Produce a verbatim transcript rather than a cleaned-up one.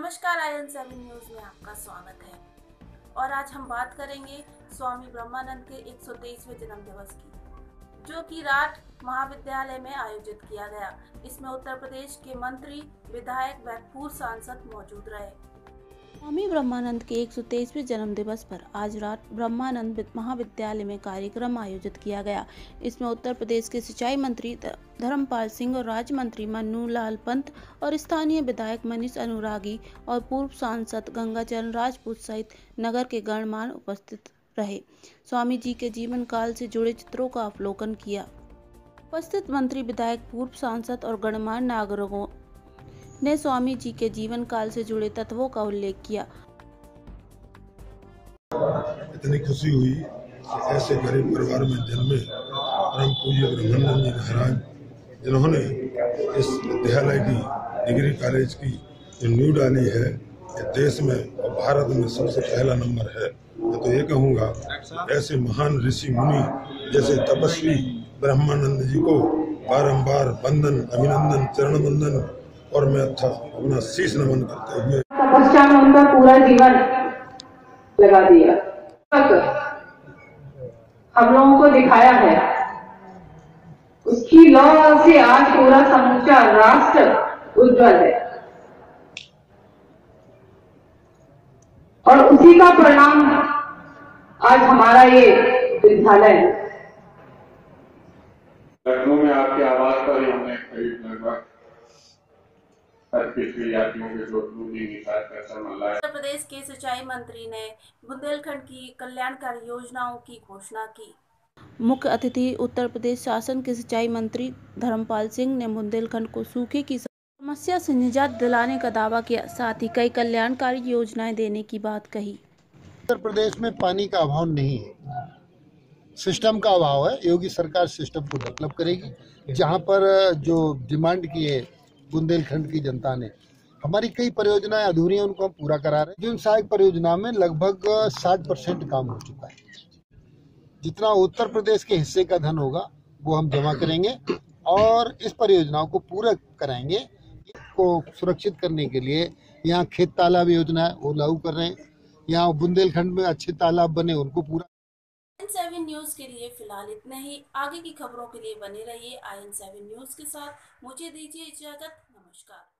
नमस्कार, I N seven news में आपका स्वागत है। और आज हम बात करेंगे स्वामी ब्रह्मानंद के एक सौ तेईसवें जन्म दिवस की, जो कि राठ महाविद्यालय में आयोजित किया गया। इसमें उत्तर प्रदेश के मंत्री, विधायक व पूर्व सांसद मौजूद रहे। स्वामी ब्रह्मानंद के एक सौ तेईसवें जन्म दिवस पर आज रात ब्रह्मानंद महाविद्यालय में कार्यक्रम आयोजित किया गया। इसमें उत्तर प्रदेश के सिंचाई मंत्री धर्मपाल सिंह और राज्य मंत्री मन्नू लाल पंत और स्थानीय विधायक मनीष अनुरागी और पूर्व सांसद गंगाचरण राजपूत सहित नगर के गणमान्य उपस्थित रहे। स्वामी जी के जीवन काल से जुड़े चित्रों का अवलोकन किया। उपस्थित मंत्री, विधायक, पूर्व सांसद और गणमान्य नागरिकों ने स्वामी जी के जीवन काल से जुड़े तत्वों का उल्लेख किया। इतनी खुशी हुई कि ऐसे गरीब परिवार में जन्मे परम पूज्य ब्रह्मानंद जी महाराज, जिन्होंने इस विद्यालय की, डिग्री कॉलेज की जो नींव डाली है, ये देश में और भारत में सबसे पहला नंबर है। मैं तो ये कहूँगा, ऐसे महान ऋषि मुनि जैसे तपस्वी ब्रह्मानंद जी को बारंबार वंदन, अभिनंदन, चरण वंदन और मैं अच्छा अपना शीश नमन करते हुए तपस्या में उनका पूरा जीवन लगा दिया। हम लोगों को दिखाया है, उसकी लौ से आज पूरा समूचा राष्ट्र उज्जवल है और उसी का परिणाम आज हमारा ये विद्यालय है। लखनऊ में आपके आवास पर ही हमने करीब लगभग उत्तर प्रदेश के सिंचाई मंत्री ने बुंदेलखंड की कल्याणकारी योजनाओं की घोषणा की। मुख्य अतिथि उत्तर प्रदेश शासन के सिंचाई मंत्री धर्मपाल सिंह ने बुंदेलखंड को सूखे की समस्या से निजात दिलाने का दावा किया। साथ ही कई कल्याणकारी योजनाएं देने की बात कही। उत्तर प्रदेश में पानी का अभाव नहीं है, सिस्टम का अभाव है। योगी सरकार सिस्टम को डेवलप करेगी। जहां पर जो डिमांड की है बुंदेलखंड की जनता ने, हमारी कई परियोजनाएं अधूरी हैं, उनको हम पूरा करा रहे हैं। जिन सहायक परियोजना में लगभग साठ परसेंट काम हो चुका है। जितना उत्तर प्रदेश के हिस्से का धन होगा वो हम जमा करेंगे और इस परियोजनाओं को पूरा कराएंगे। को सुरक्षित करने के लिए यहाँ खेत तालाब योजना है, वो लागू कर रहे हैं। यहाँ बुंदेलखंड में अच्छे तालाब बने, उनको पूरा। आई एन सेवन न्यूज के लिए फिलहाल इतना ही। आगे की खबरों के लिए बने रहिए आई एन सेवन न्यूज के साथ। मुझे दीजिए इजाजत। नमस्कार।